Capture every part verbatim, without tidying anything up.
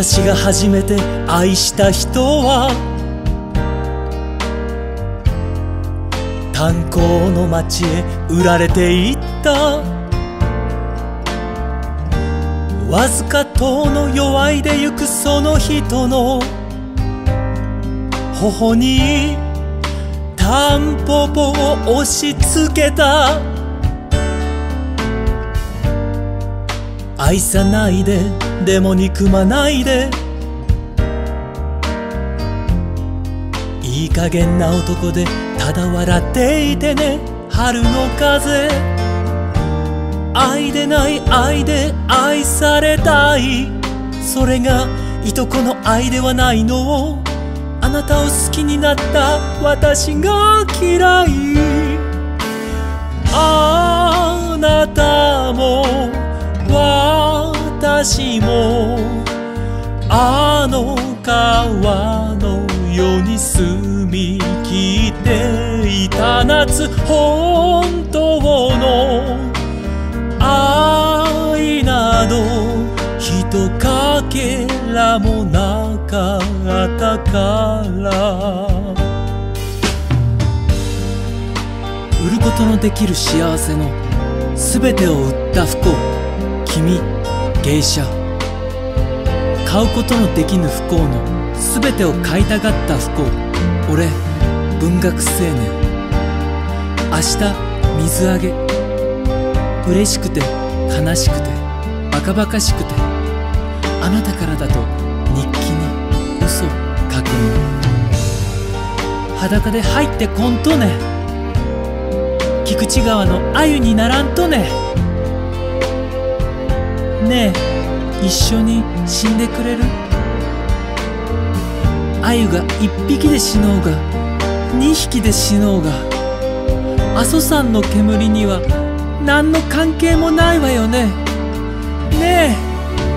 私が初めて愛した人は炭鉱の町へ売られていった。わずか遠の弱いでゆくその人の頬にタンポポを押し付けた。愛さないででも憎まないで、いい加減な男でただ笑っていてね。春の風、愛でない愛で愛されたい。それがいとこの愛ではないのを、あなたを好きになった私が嫌い。あなたも私もあの川のように澄み切っていた夏、本当の愛などひとかけらもなかったから。売ることのできる幸せのすべてを売った不幸、君芸者。買うことのできぬ不幸のすべてを買いたがった不幸、俺文学青年。明日水揚げ、嬉しくて悲しくてバカバカしくて、あなたからだと日記に嘘書くの。裸で入ってこんとね、菊池川の鮎にならんとね。ねえ、一緒に死んでくれる？鮎が一匹で死のうが二匹で死のうが、阿蘇山の煙には何の関係もないわよね。ねえ。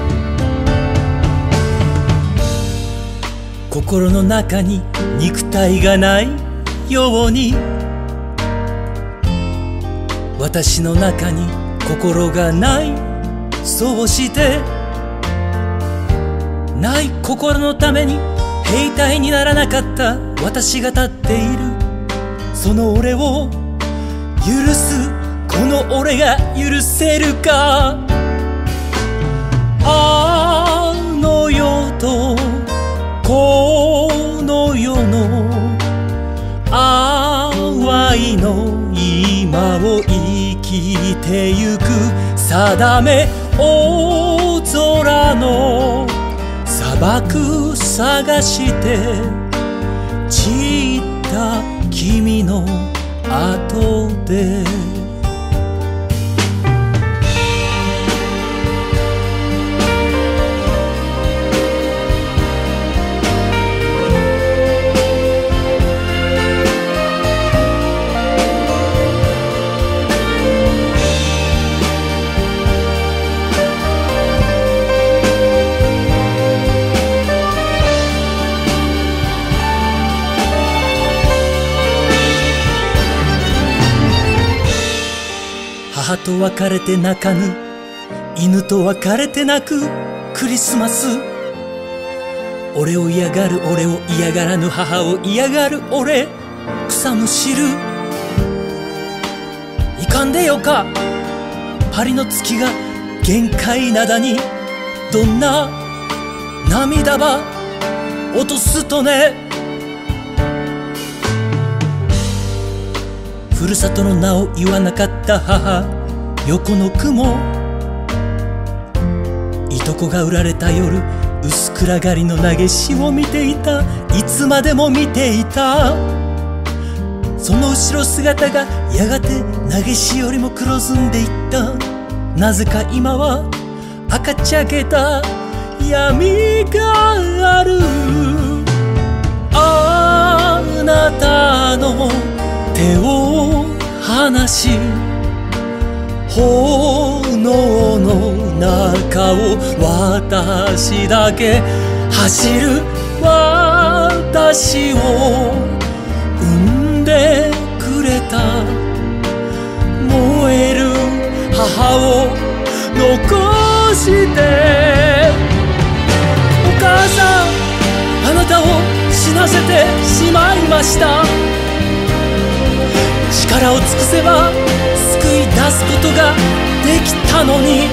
心の中に肉体がないように、私の中に心がない。そうしてない心のために兵隊にならなかった私が立っている。その俺を許す、この俺が許せるか。あの世とこの世の淡いの今を生きてゆく。定め大空の砂漠探して散った君の後で。母と別れて泣かぬ、犬と別れて泣くクリスマス。俺を嫌がる俺を嫌がらぬ母を嫌がる俺、草むしる。いかんでよか、パリの月が限界灘にどんな涙ば落とすとね。ふるさとの名を言わなかった母、横の雲。いとこが売られた夜、薄暗がりの投げしを見ていた。いつまでも見ていた。その後ろ姿がやがて投げしよりも黒ずんでいった。なぜか今は赤ちゃけた闇がある。あなたの手を離し、炎の中を私だけ走る。私を産んでくれた燃える母を残して。おなせてしまいました。力を尽くせば救い出すことができたのに、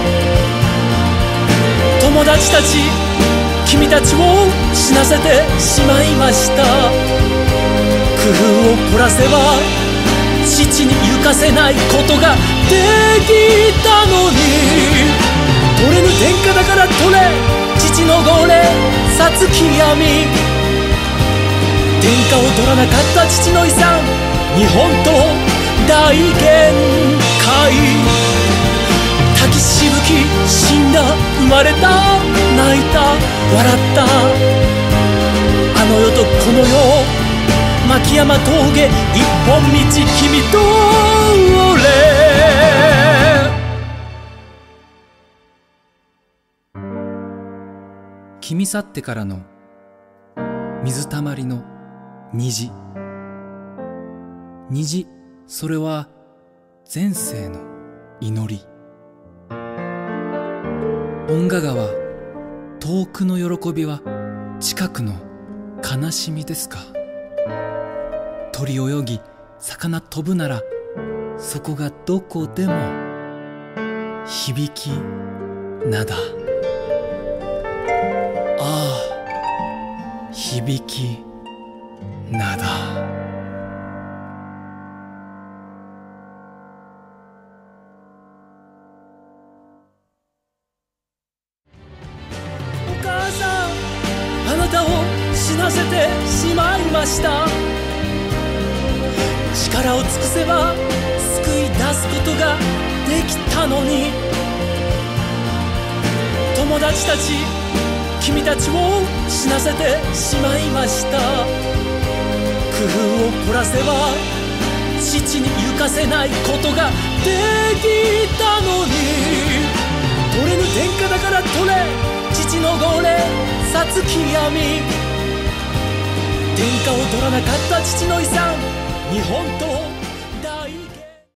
友達たち君たちを死なせてしまいました。工夫を凝らせば父に行かせないことができたのに、取れぬ天下だから取れ父の号令さつき闇、天下を取らなかった父の遺産、日本と大限界。滝しぶき死んだ生まれた泣いた笑った、あの世とこの世牧山峠一本道君と俺。君去ってからの水たまりの虹。虹、それは前世の祈り。遠賀川、遠くの喜びは近くの悲しみですか。鳥泳ぎ魚飛ぶならそこがどこでも響き灘。ああ響き灘。お母さん、あなたを死なせてしまいました。力を尽くせば救い出すことができたのに、友達たち君たちを死なせてしまいました。工夫を凝らせば父に行かせないことができたのに、取れぬ天下だから取れ父の号令さつき闇、天下を取らなかった父の遺産、日本と